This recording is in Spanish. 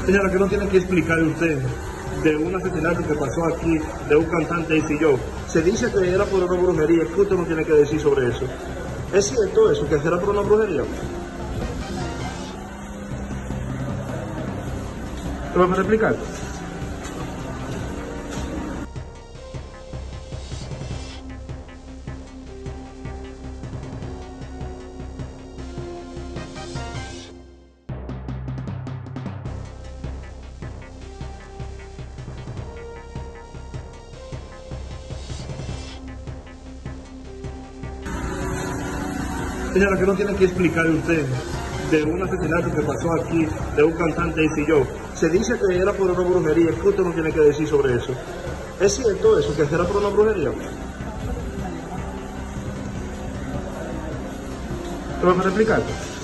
Señora, que no tiene que explicar usted de un asesinato que pasó aquí, de un cantante y yo. Se dice que era por una brujería. ¿Qué usted no tiene que decir sobre eso? ¿Es cierto eso, que era por una brujería? ¿Me puede explicar? Señora, que no tiene que explicar usted de un asesinato que pasó aquí, de un cantante y yo. Se dice que era por una brujería. ¿Qué usted no tiene que decir sobre eso? ¿Es cierto eso, que era por una brujería? ¿Me puede explicar?